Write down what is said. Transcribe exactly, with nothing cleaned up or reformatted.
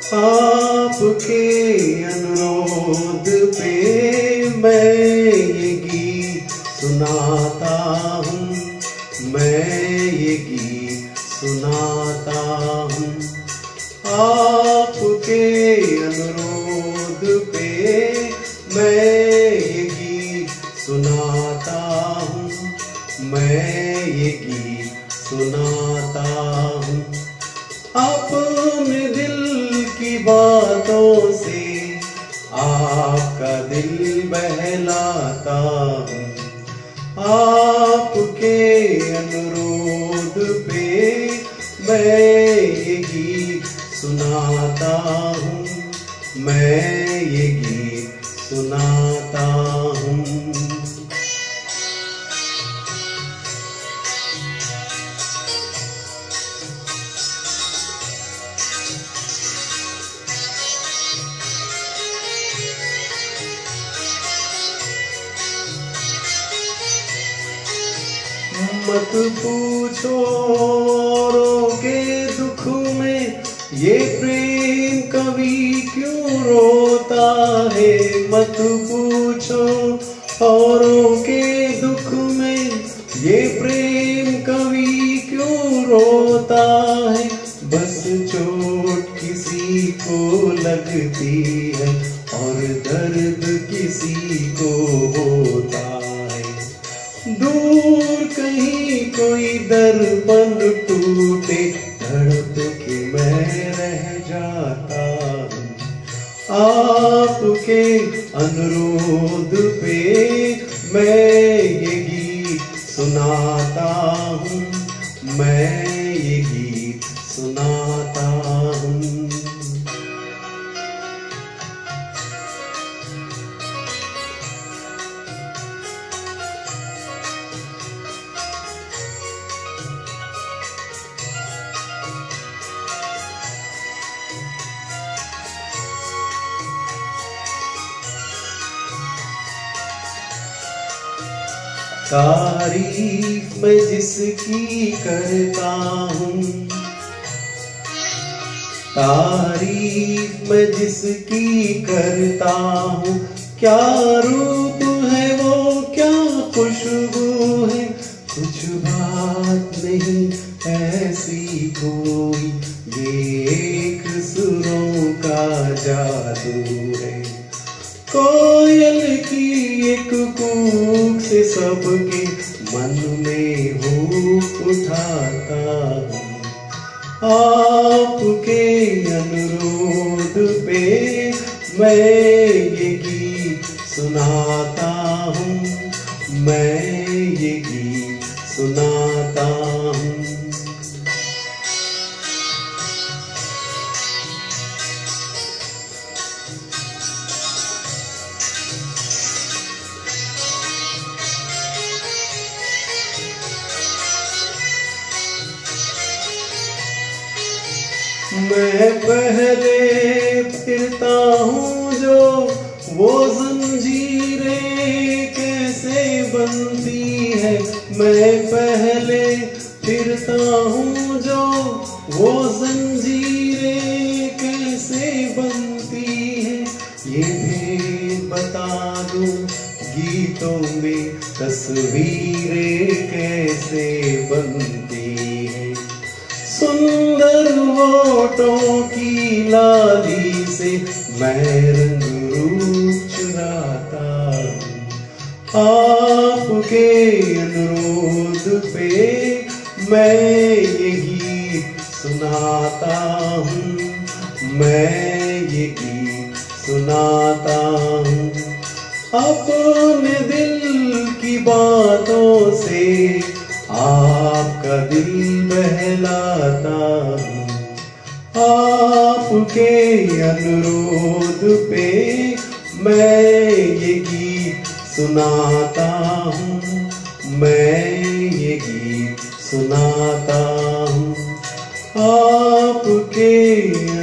आपके अनुरोध पे मैं ये गीत सुनाता हूँ, मैं ये गीत सुनाता हूँ। आपके अनुरोध पे मैं ये गीत सुनाता हूँ, मैं ये गीत सुनाता हूँ। अपने दिल की बातों से आपका दिल बहलाता हूँ। आपके अनुरोध पे मैं ये गीत सुनाता हूँ, मैं ये गीत सुनाता हूँ। मत पूछो औरों के दुख में ये प्रेम कवि क्यों रोता है। मत पूछो औरों के दुख में ये प्रेम कवि क्यों रोता है। बस चोट किसी को लगती है और दर्द किसी को होता है। दूर कहीं कोई दर्पण टूटे तड़प के मैं रह जाता हूँ। आपके अनुरोध पे मैं ये गीत सुनाता हूँ, मैं ये गीत सुनाता हूँ। तारीफ मैं जिसकी करता हूँ, तारीफ मैं जिसकी करता हूँ। क्या रूप है वो, क्या खुशबू है, कुछ बात नहीं ऐसी कोई, ये एक सुरों का जादू है। कोयल की एक कूक से सबके मन में हूँ उठाता हूँ। आपके अनुरोध पे मैं ये गीत सुनाता हूँ, मैं ये गीत सुनाता हूँ। मैं पहले फिरता हूँ जो वो जंजीरें कैसे बनती है। मैं पहले फिरता हूँ जो वो जंजीरें कैसे बनती है। ये भी बता दूँ गीतों में तस्वीरें कैसे बनती है। सुंदर होठों की लाली से मैं रंग रूप चुराता हूँ। आपके अनुरोध पे मैं ये गीत सुनाता हूँ, मैं ये गीत सुनाता हूँ। अपने दिल की बातों से आपका दिल बहलाता हूँ। आपके अनुरोध पे मैं ये गीत सुनाता हूँ, मैं ये गीत सुनाता हूँ। आपके